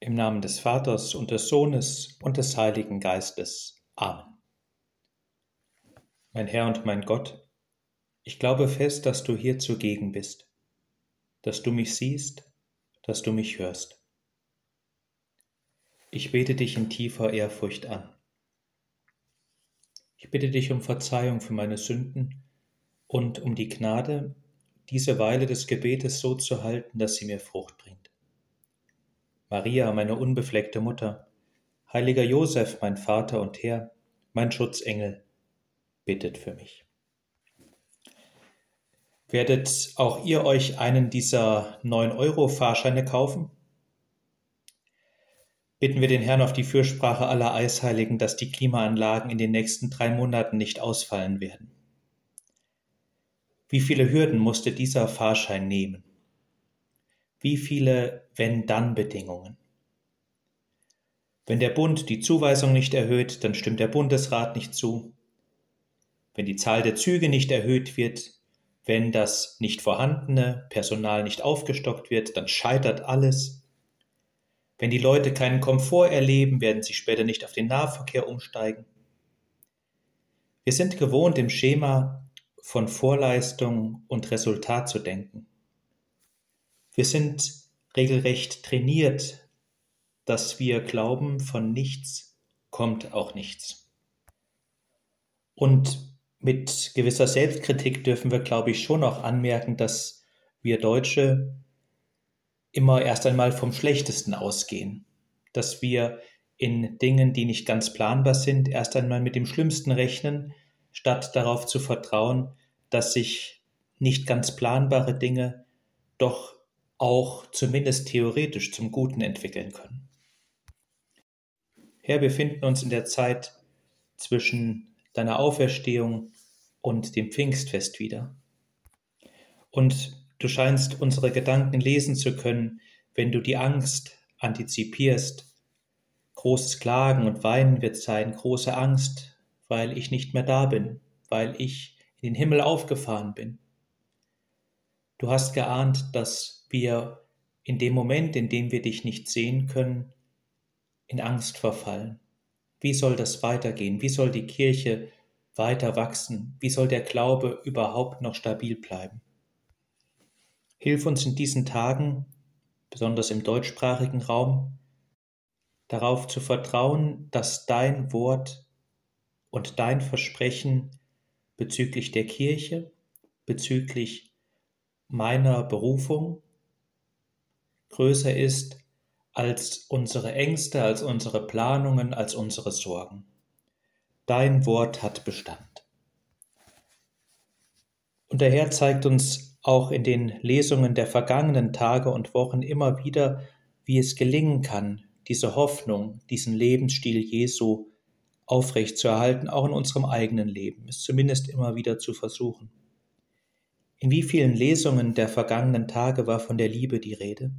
Im Namen des Vaters und des Sohnes und des Heiligen Geistes. Amen. Mein Herr und mein Gott, ich glaube fest, dass du hier zugegen bist, dass du mich siehst, dass du mich hörst. Ich bete dich in tiefer Ehrfurcht an. Ich bitte dich um Verzeihung für meine Sünden und um die Gnade, diese Weile des Gebetes so zu halten, dass sie mir Frucht bringt. Maria, meine unbefleckte Mutter, heiliger Josef, mein Vater und Herr, mein Schutzengel, bittet für mich. Werdet auch ihr euch einen dieser 9-Euro-Fahrscheine kaufen? Bitten wir den Herrn auf die Fürsprache aller Eisheiligen, dass die Klimaanlagen in den nächsten 3 Monaten nicht ausfallen werden. Wie viele Hürden musste dieser Fahrschein nehmen? Wie viele Wenn-Dann-Bedingungen? Wenn der Bund die Zuweisung nicht erhöht, dann stimmt der Bundesrat nicht zu. Wenn die Zahl der Züge nicht erhöht wird, wenn das nicht vorhandene Personal nicht aufgestockt wird, dann scheitert alles. Wenn die Leute keinen Komfort erleben, werden sie später nicht auf den Nahverkehr umsteigen. Wir sind gewohnt, im Schema von Vorleistung und Resultat zu denken. Wir sind regelrecht trainiert, dass wir glauben, von nichts kommt auch nichts. Und mit gewisser Selbstkritik dürfen wir, glaube ich, schon auch anmerken, dass wir Deutsche immer erst einmal vom Schlechtesten ausgehen. Dass wir in Dingen, die nicht ganz planbar sind, erst einmal mit dem Schlimmsten rechnen, statt darauf zu vertrauen, dass sich nicht ganz planbare Dinge doch auch zumindest theoretisch zum Guten entwickeln können. Herr, wir befinden uns in der Zeit zwischen deiner Auferstehung und dem Pfingstfest wieder. Und du scheinst unsere Gedanken lesen zu können, wenn du die Angst antizipierst. Großes Klagen und Weinen wird sein, große Angst, weil ich nicht mehr da bin, weil ich in den Himmel aufgefahren bin. Du hast geahnt, dass wir in dem Moment, in dem wir dich nicht sehen können, in Angst verfallen. Wie soll das weitergehen? Wie soll die Kirche weiter wachsen? Wie soll der Glaube überhaupt noch stabil bleiben? Hilf uns in diesen Tagen, besonders im deutschsprachigen Raum, darauf zu vertrauen, dass dein Wort und dein Versprechen bezüglich der Kirche, bezüglich meiner Berufung größer ist als unsere Ängste, als unsere Planungen, als unsere Sorgen. Dein Wort hat Bestand. Und der Herr zeigt uns auch in den Lesungen der vergangenen Tage und Wochen immer wieder, wie es gelingen kann, diese Hoffnung, diesen Lebensstil Jesu aufrechtzuerhalten, auch in unserem eigenen Leben, es zumindest immer wieder zu versuchen. In wie vielen Lesungen der vergangenen Tage war von der Liebe die Rede?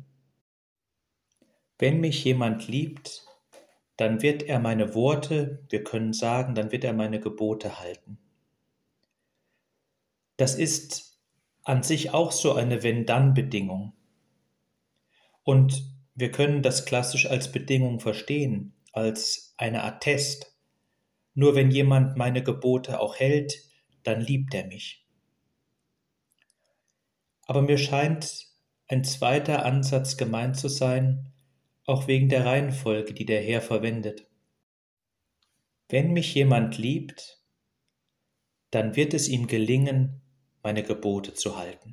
Wenn mich jemand liebt, dann wird er meine Worte, wir können sagen, dann wird er meine Gebote halten. Das ist an sich auch so eine Wenn-Dann-Bedingung. Und wir können das klassisch als Bedingung verstehen, als eine Art Test. Nur wenn jemand meine Gebote auch hält, dann liebt er mich. Aber mir scheint ein zweiter Ansatz gemeint zu sein, auch wegen der Reihenfolge, die der Herr verwendet. Wenn mich jemand liebt, dann wird es ihm gelingen, meine Gebote zu halten.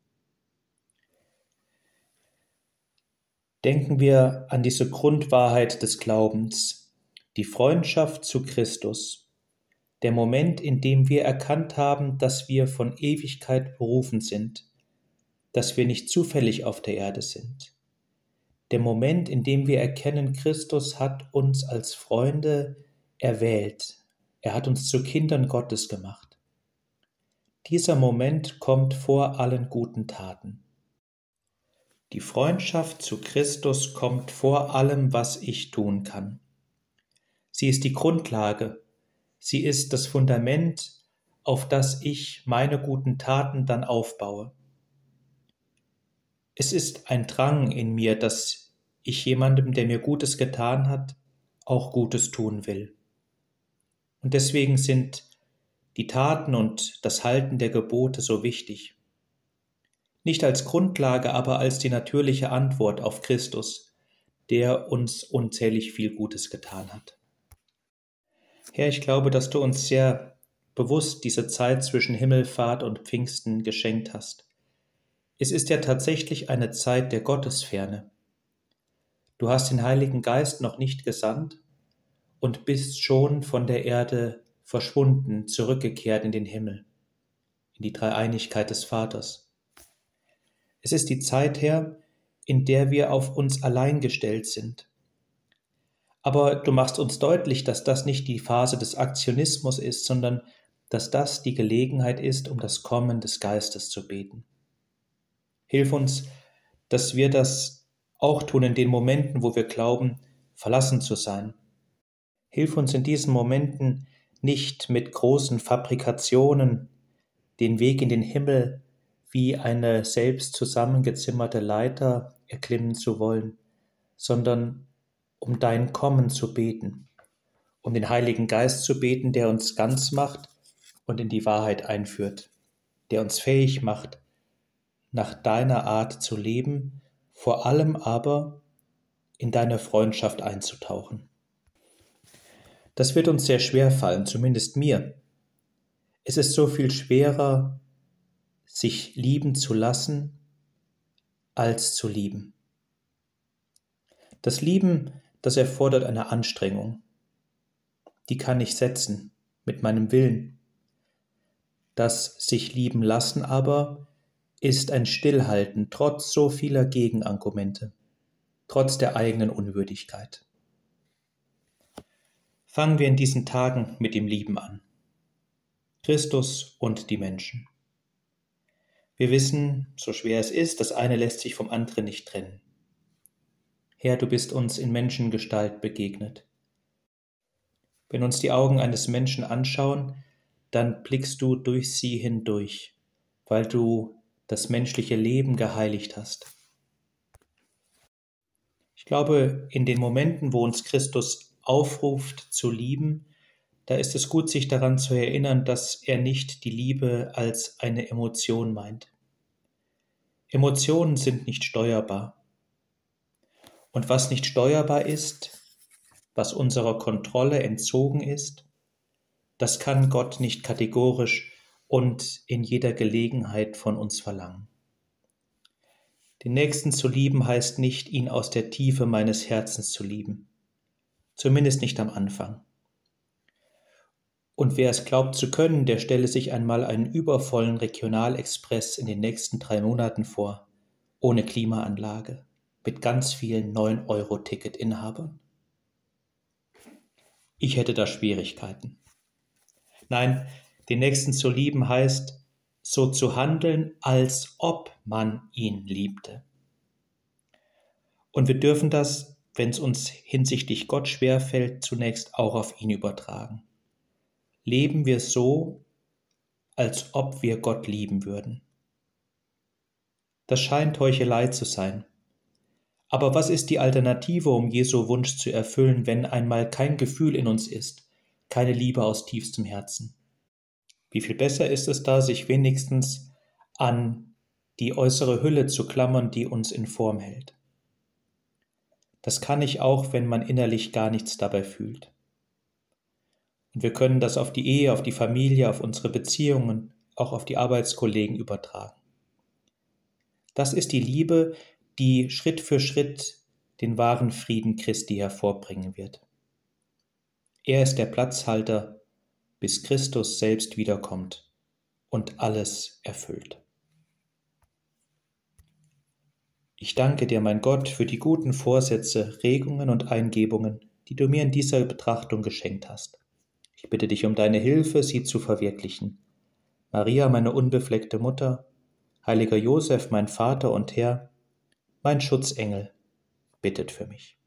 Denken wir an diese Grundwahrheit des Glaubens, die Freundschaft zu Christus, der Moment, in dem wir erkannt haben, dass wir von Ewigkeit berufen sind, dass wir nicht zufällig auf der Erde sind. Der Moment, in dem wir erkennen, Christus hat uns als Freunde erwählt. Er hat uns zu Kindern Gottes gemacht. Dieser Moment kommt vor allen guten Taten. Die Freundschaft zu Christus kommt vor allem, was ich tun kann. Sie ist die Grundlage. Sie ist das Fundament, auf das ich meine guten Taten dann aufbaue. Es ist ein Drang in mir, dass ich jemandem, der mir Gutes getan hat, auch Gutes tun will. Und deswegen sind die Taten und das Halten der Gebote so wichtig. Nicht als Grundlage, aber als die natürliche Antwort auf Christus, der uns unzählig viel Gutes getan hat. Herr, ich glaube, dass du uns sehr bewusst diese Zeit zwischen Himmelfahrt und Pfingsten geschenkt hast. Es ist ja tatsächlich eine Zeit der Gottesferne. Du hast den Heiligen Geist noch nicht gesandt und bist schon von der Erde verschwunden, zurückgekehrt in den Himmel, in die Dreieinigkeit des Vaters. Es ist die Zeit, Herr, in der wir auf uns allein gestellt sind. Aber du machst uns deutlich, dass das nicht die Phase des Aktionismus ist, sondern dass das die Gelegenheit ist, um das Kommen des Geistes zu beten. Hilf uns, dass wir das auch tun in den Momenten, wo wir glauben, verlassen zu sein. Hilf uns in diesen Momenten nicht mit großen Fabrikationen den Weg in den Himmel wie eine selbst zusammengezimmerte Leiter erklimmen zu wollen, sondern um dein Kommen zu beten, um den Heiligen Geist zu beten, der uns ganz macht und in die Wahrheit einführt, der uns fähig macht, nach deiner Art zu leben, vor allem aber in deine Freundschaft einzutauchen. Das wird uns sehr schwer fallen, zumindest mir. Es ist so viel schwerer, sich lieben zu lassen, als zu lieben. Das Lieben, das erfordert eine Anstrengung. Die kann ich setzen mit meinem Willen. Das sich lieben lassen aber ist ein Stillhalten trotz so vieler Gegenargumente, trotz der eigenen Unwürdigkeit. Fangen wir in diesen Tagen mit dem Lieben an. Christus und die Menschen. Wir wissen, so schwer es ist, das eine lässt sich vom anderen nicht trennen. Herr, du bist uns in Menschengestalt begegnet. Wenn uns die Augen eines Menschen anschauen, dann blickst du durch sie hindurch, weil du das menschliche Leben geheiligt hast. Ich glaube, in den Momenten, wo uns Christus aufruft zu lieben, da ist es gut, sich daran zu erinnern, dass er nicht die Liebe als eine Emotion meint. Emotionen sind nicht steuerbar. Und was nicht steuerbar ist, was unserer Kontrolle entzogen ist, das kann Gott nicht kategorisch und in jeder Gelegenheit von uns verlangen. Den Nächsten zu lieben heißt nicht, ihn aus der Tiefe meines Herzens zu lieben, zumindest nicht am Anfang. Und wer es glaubt zu können, der stelle sich einmal einen übervollen Regionalexpress in den nächsten 3 Monaten vor, ohne Klimaanlage, mit ganz vielen 9-Euro-Ticket-Inhabern. Ich hätte da Schwierigkeiten. Nein, den Nächsten zu lieben heißt, so zu handeln, als ob man ihn liebte. Und wir dürfen das, wenn es uns hinsichtlich Gott schwerfällt, zunächst auch auf ihn übertragen. Leben wir so, als ob wir Gott lieben würden. Das scheint Heuchelei zu sein. Aber was ist die Alternative, um Jesu Wunsch zu erfüllen, wenn einmal kein Gefühl in uns ist, keine Liebe aus tiefstem Herzen? Wie viel besser ist es da, sich wenigstens an die äußere Hülle zu klammern, die uns in Form hält. Das kann ich auch, wenn man innerlich gar nichts dabei fühlt. Und wir können das auf die Ehe, auf die Familie, auf unsere Beziehungen, auch auf die Arbeitskollegen übertragen. Das ist die Liebe, die Schritt für Schritt den wahren Frieden Christi hervorbringen wird. Er ist der Platzhalter, bis Christus selbst wiederkommt und alles erfüllt. Ich danke dir, mein Gott, für die guten Vorsätze, Regungen und Eingebungen, die du mir in dieser Betrachtung geschenkt hast. Ich bitte dich um deine Hilfe, sie zu verwirklichen. Maria, meine unbefleckte Mutter, heiliger Josef, mein Vater und Herr, mein Schutzengel, bittet für mich.